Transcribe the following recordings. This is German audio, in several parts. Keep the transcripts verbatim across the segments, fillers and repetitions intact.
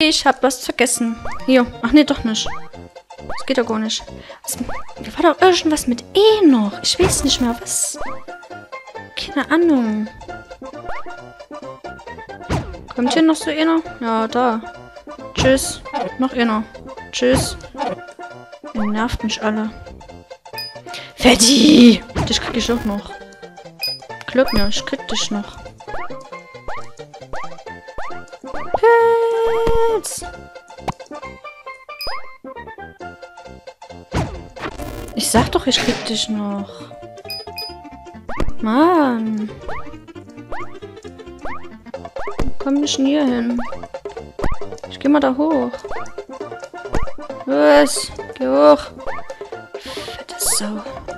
Ich hab was vergessen. Hier. Ach nee, doch nicht. Das geht doch gar nicht. Was, war doch irgendwas mit E noch. Ich weiß nicht mehr, was. Keine Ahnung. Kommt hier noch so einer? Ja, da. Tschüss. Noch einer. Tschüss. Ihr nervt mich alle. Fetti! Dich krieg ich auch noch. Glaub mir, ich krieg dich noch. Pilz! Ich sag doch, ich krieg dich noch. Mann. Komm nicht hier hin. Ich geh mal da hoch. Was? Geh hoch. Fette Sau.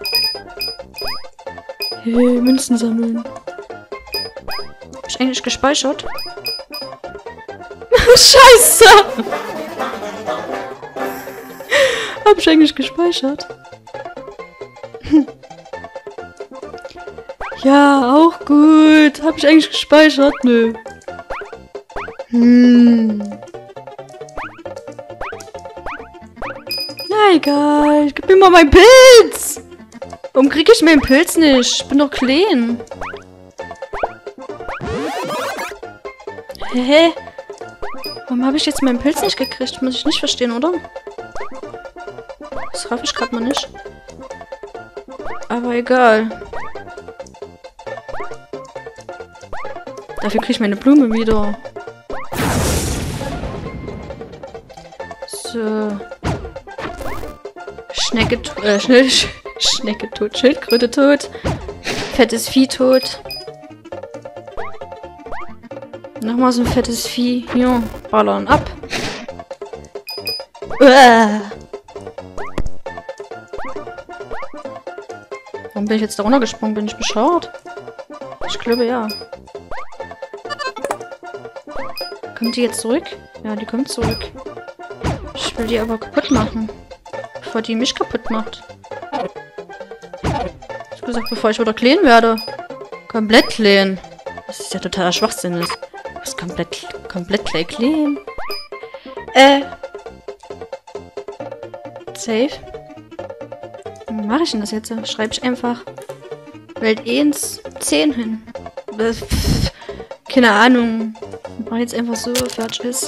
Hey, Münzen sammeln. Hab ich eigentlich gespeichert? Scheiße! Hab ich eigentlich gespeichert? Ja, auch gut. Hab ich eigentlich gespeichert? Nö. Hm. Na egal. Gib mir mal meinen Pilz. Warum krieg ich meinen Pilz nicht? Ich bin doch clean. Hä? Warum habe ich jetzt meinen Pilz nicht gekriegt? Muss ich nicht verstehen, oder? Das raff ich gerade mal nicht. Aber egal. Dafür kriege ich meine Blume wieder. So. Schnecke tot. Äh, Schnell, Sch Schnecke tot. Schildkröte tot. Fettes Vieh tot. Nochmal so ein fettes Vieh. Hier. Ballern ab. Uah. Warum bin ich jetzt da runtergesprungen? Bin ich bescheuert? Ich glaube ja. Kommt die jetzt zurück? Ja, die kommt zurück. Ich will die aber kaputt machen. Bevor die mich kaputt macht. Ich hab gesagt, bevor ich wieder clean werde. Komplett clean. Das ist ja totaler Schwachsinn. Ist. Was komplett, komplett clean? Äh. Safe. Wie mache ich denn das jetzt? Schreibe ich einfach Welt eins zehn hin. Pff, keine Ahnung. Ich mache jetzt einfach so, fertig ist.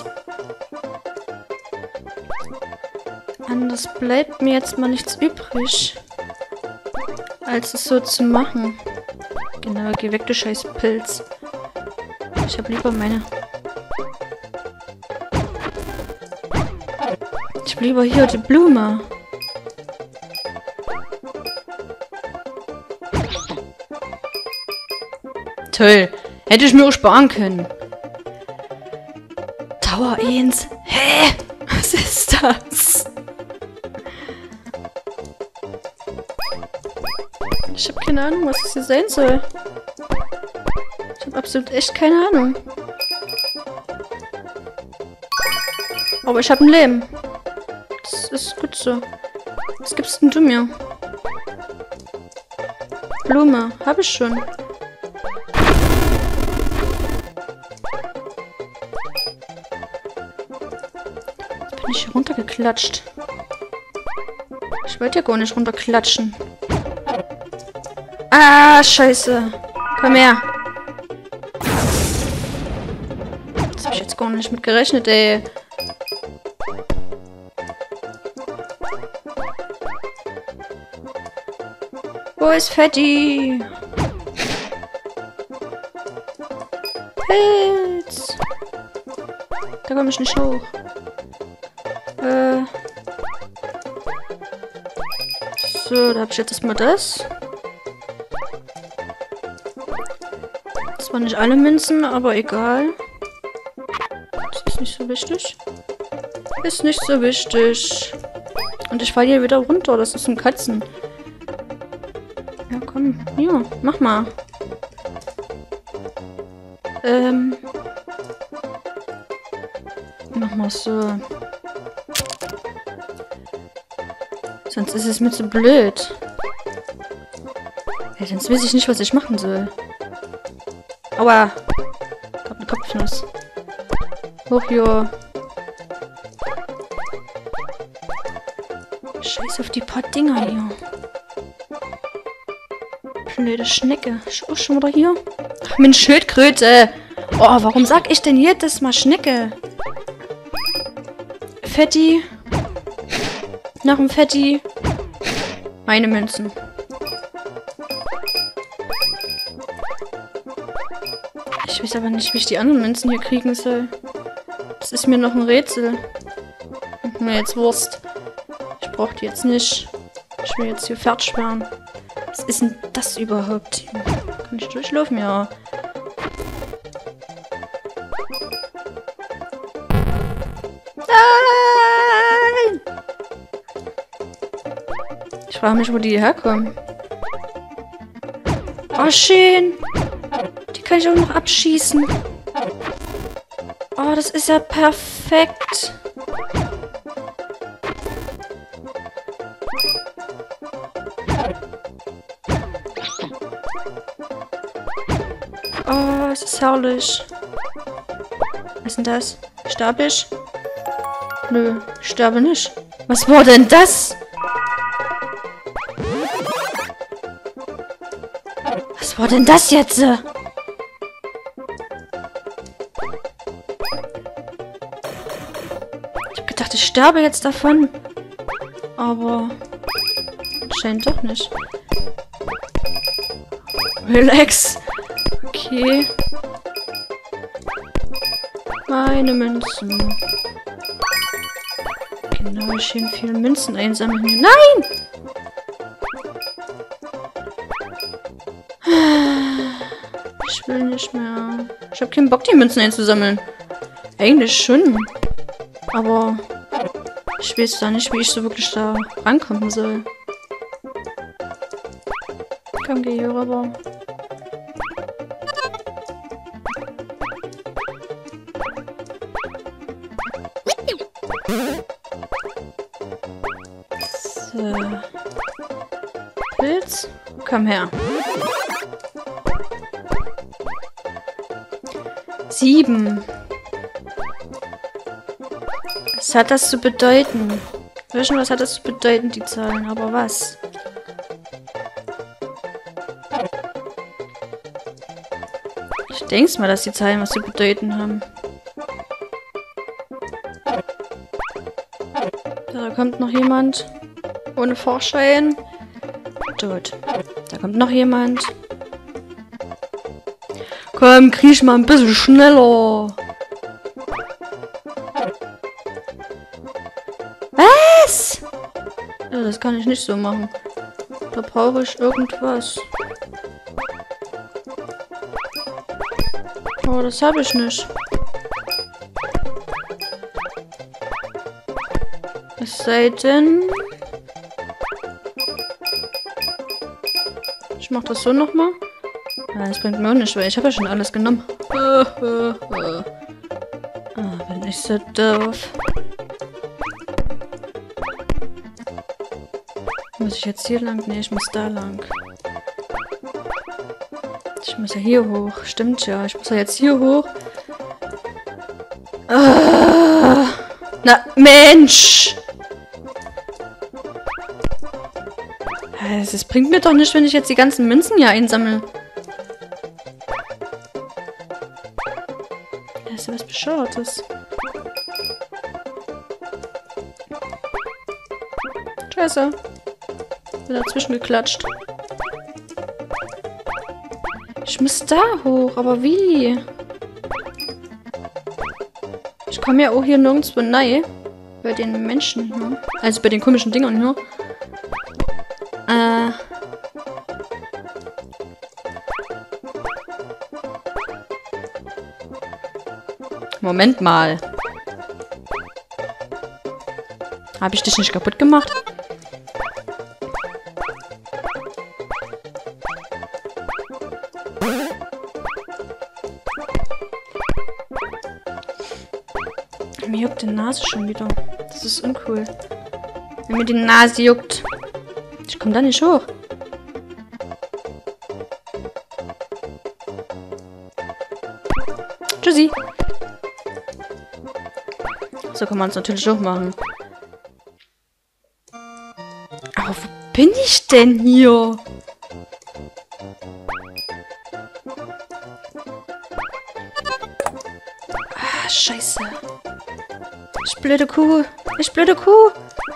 Anders bleibt mir jetzt mal nichts übrig, als es so zu machen. Genau, geh weg, du scheiß Pilz. Ich hab lieber meine... Ich hab lieber hier die Blume. Toll. Hätte ich mir auch sparen können. Tower eins. Hä? Was ist das? Ich habe keine Ahnung, was das hier sein soll. Ich habe absolut echt keine Ahnung. Aber ich habe ein Leben. Das ist gut so. Was gibst denn du mir? Blume. Habe ich schon. Jetzt bin ich hier runtergeklatscht. Ich wollte ja gar nicht runterklatschen. Ah, scheiße. Komm her. Das habe ich jetzt gar nicht mit gerechnet, ey. Wo ist Fetti? Pilz. Da komme ich nicht hoch. Äh. So, da habe ich jetzt erstmal das. Das waren nicht alle Münzen, aber egal. Das ist nicht so wichtig. Ist nicht so wichtig. Und ich falle hier wieder runter. Das ist ein Katzen. Ja, komm. Hier, mach mal. Ähm. Mach mal so. Sonst ist es mir zu blöd. Ja, sonst weiß ich nicht, was ich machen soll. Aua. Ich hab eine Kopfnuss. Hoch hier. Scheiß auf die paar Dinger hier. Blöde Schnecke. Ist auch schon wieder hier? Ach, mein Schildkröte. Oh, warum sag ich denn jedes Mal Schnecke? Fetti. Nach dem Fetti. Meine Münzen. Ich weiß aber nicht, wie ich die anderen Münzen hier kriegen soll. Das ist mir noch ein Rätsel. Mir jetzt Wurst. Ich brauche die jetzt nicht. Ich will jetzt hier fertig werden. Was ist denn das überhaupt? Kann ich durchlaufen? Ja. Nein! Ich frage mich, wo die herkommen. Oh, schön. Die kann ich auch noch abschießen. Oh, das ist ja perfekt. Oh, es ist herrlich. Was ist denn das? Sterbe ich? Nö, ich sterbe nicht. Was war denn das? Was war denn das jetzt? Ich hab gedacht, ich sterbe jetzt davon. Aber scheint doch nicht. Relax. Okay. Meine Münzen. Genau, schön viele Münzen einsammeln hier. Nein! Ich will nicht mehr. Ich habe keinen Bock, die Münzen einzusammeln. Eigentlich schon. Aber ich weiß da nicht, wie ich so wirklich da rankommen soll. Komm, geh hier rüber. So. Pilz, komm her. Sieben. Was hat das zu bedeuten? Ich weiß schon, was hat das zu bedeuten, die Zahlen, aber was? Ich denke mal, dass die Zahlen was zu bedeuten haben. Da kommt noch jemand. Ohne Vorschein. Tot. Da kommt noch jemand. Komm, kriech mal ein bisschen schneller. Was? Ja, das kann ich nicht so machen. Da brauche ich irgendwas. Oh, das habe ich nicht. Es sei denn... Ich mach das so nochmal. Ja, das bringt mir auch nicht, weil ich habe ja schon alles genommen. Ah, bin ich so doof. Muss ich jetzt hier lang? Nee, ich muss da lang. Ich muss ja hier hoch. Stimmt ja. Ich muss ja jetzt hier hoch. Ah, na, Mensch! Es bringt mir doch nicht, wenn ich jetzt die ganzen Münzen hier einsammle. Das ist ja was Bescheuertes. Scheiße. Bin dazwischen geklatscht. Ich muss da hoch, aber wie? Ich komme ja auch hier nirgendwo rein. Bei den Menschen hier. Also bei den komischen Dingern hier. Äh. Moment mal. Habe ich dich nicht kaputt gemacht? Mir juckt die Nase schon wieder. Das ist uncool. Wenn mir die Nase juckt. Ich komme da nicht hoch. Tschüssi. So kann man es natürlich auch machen. bin ich denn hier? Ah, scheiße. Ich blöde Kuh. Ich blöde Kuh.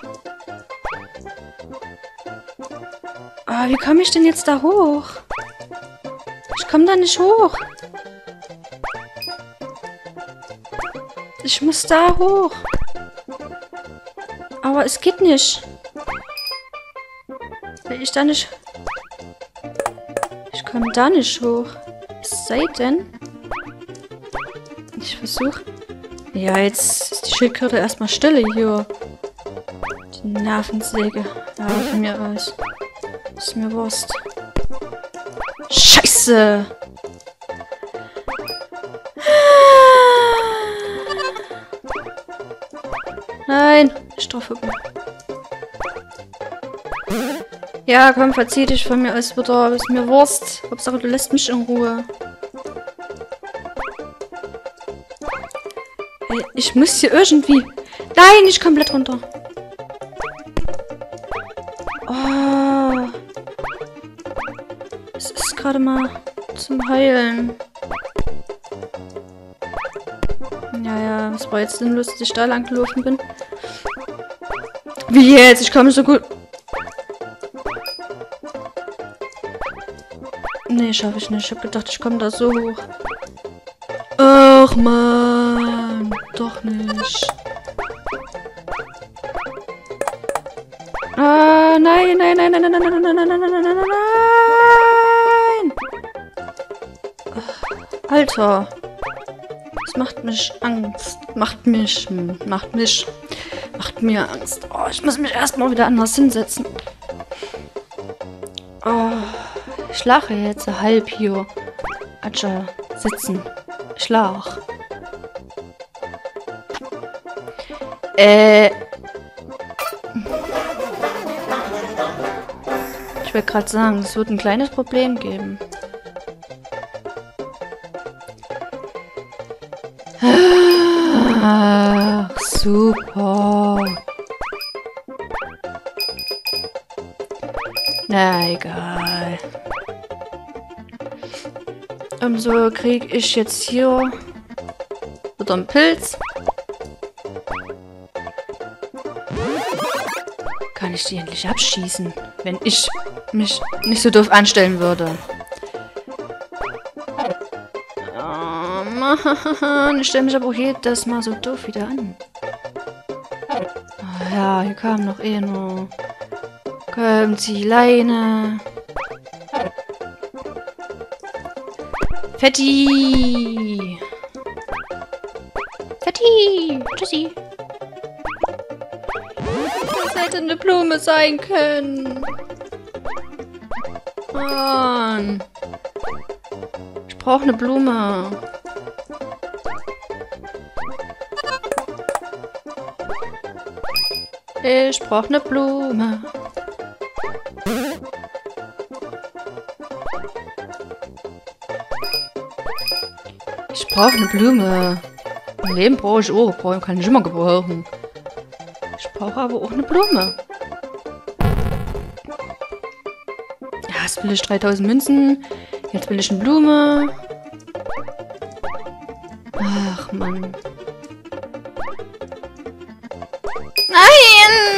Ah, wie komme ich denn jetzt da hoch? Ich komme da nicht hoch. Ich muss da hoch. Aber es geht nicht. Will ich da nicht... Ich komme da nicht hoch. Es sei denn... Ich versuche... Ja, jetzt ist die Schildkröte erstmal stille hier. Die Nervensäge. Ja, von mir aus. Ist mir Wurst. Scheiße! Nein! Strafhüppen. Ja, komm, verzieh dich von mir aus wieder. Ist mir Wurst. Hauptsache, du lässt mich in Ruhe. Hey, ich muss hier irgendwie... Nein, nicht komplett runter. Oh. Es ist gerade mal zum Heilen. Ja, ja, es war jetzt sinnlos, dass ich da lang gelaufen bin. Wie jetzt? Ich komme so gut... Nee, schaffe ich nicht. Ich habe gedacht, ich komme da so hoch. Ach, Mann. Doch nicht. Ah, nein, nein, nein, nein, nein, nein, nein, nein, nein, nein, nein, nein, nein. Alter. Das macht mich Angst. Macht mich, macht mich, macht mir Angst. Oh, ich muss mich erstmal wieder anders hinsetzen. Oh, ich lache jetzt halb hier. Atscha, sitzen. Ich lach. Äh. Ich wollte gerade sagen, es wird ein kleines Problem geben. Ach, super. Na, egal. Umso krieg ich jetzt hier wieder einen Pilz. Kann ich die endlich abschießen, wenn ich mich nicht so doof anstellen würde. Oh Mann, ich stelle mich aber auch jedes Mal so doof wieder an. Oh ja, hier kam noch eh nur. Kommt die Leine. Fetti! Fetti! Tschüssi! Das hätte eine Blume sein können. Mann. Ich brauche eine Blume. Ich brauche eine Blume. Ich brauche eine Blume. Im Leben brauche ich auch. Brauche kann ich immer gebrauchen. Ich brauche aber auch eine Blume. Ja, jetzt will ich dreitausend Münzen. Jetzt will ich eine Blume. Ach, Mann. Nein!